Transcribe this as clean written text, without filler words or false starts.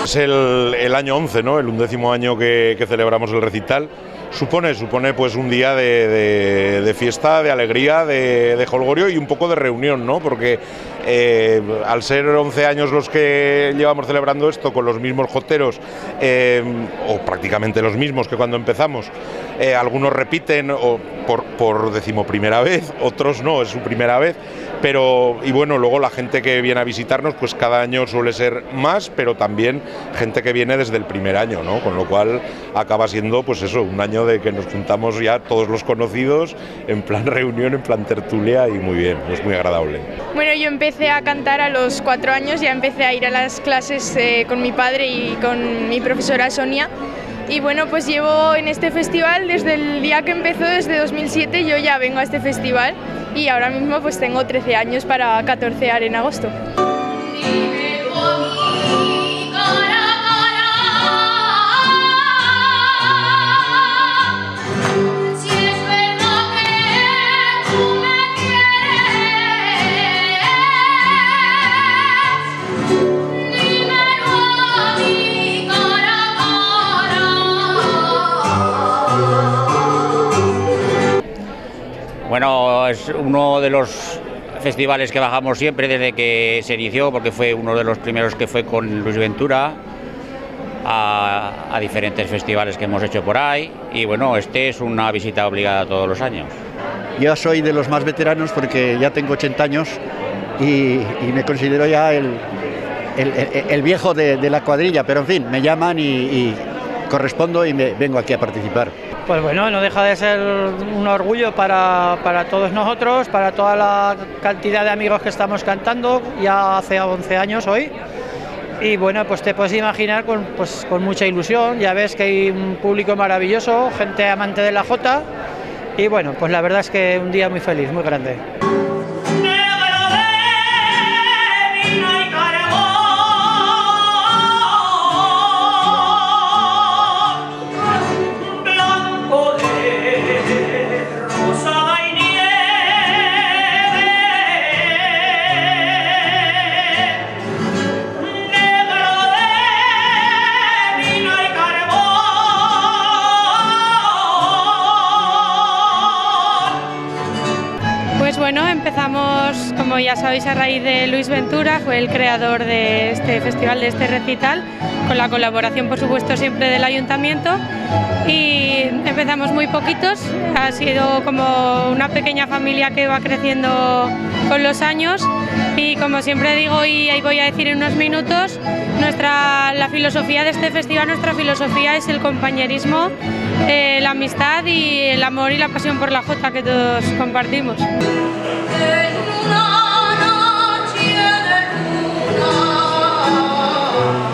es el año 11, ¿no? El 11º año que celebramos el recital. Supone pues un día de fiesta, de alegría, de jolgorio y un poco de reunión, ¿no? Porque al ser 11 años los que llevamos celebrando esto con los mismos joteros, o prácticamente los mismos que cuando empezamos, algunos repiten o por decimoprimera vez, otros no, es su primera vez, y bueno, luego la gente que viene a visitarnos, pues cada año suele ser más, pero también gente que viene desde el primer año, ¿no? Con lo cual acaba siendo, pues eso, un año de que nos juntamos ya todos los conocidos, en plan reunión, en plan tertulia, y muy bien, es muy agradable. Bueno, yo empecé a cantar a los 4 años, ya empecé a ir a las clases con mi padre y con mi profesora Sonia. Y bueno, pues llevo en este festival desde el día que empezó, desde 2007, yo ya vengo a este festival y ahora mismo pues tengo 13 años para 14 en agosto. Bueno, es uno de los festivales que bajamos siempre desde que se inició, porque fue uno de los primeros que fue con Luis Ventura a diferentes festivales que hemos hecho por ahí, y bueno, este es una visita obligada todos los años. Yo soy de los más veteranos porque ya tengo 80 años y me considero ya el viejo de la cuadrilla, pero en fin, me llaman y correspondo y vengo aquí a participar. Pues bueno, no deja de ser un orgullo para todos nosotros, para toda la cantidad de amigos que estamos cantando, ya hace 11 años hoy. Y bueno, pues te puedes imaginar con mucha ilusión, ya ves que hay un público maravilloso, gente amante de la jota, y bueno, pues la verdad es que un día muy feliz, muy grande. Pues bueno, empezamos, como ya sabéis, a raíz de Luis Ventura, fue el creador de este festival, de este recital, con la colaboración, por supuesto, siempre del ayuntamiento, y empezamos muy poquitos, ha sido como una pequeña familia que va creciendo con los años, y como siempre digo, y ahí voy a decir en unos minutos, la filosofía de este festival, nuestra filosofía es el compañerismo, la amistad y el amor y la pasión por la jota que todos compartimos. En una noche de luna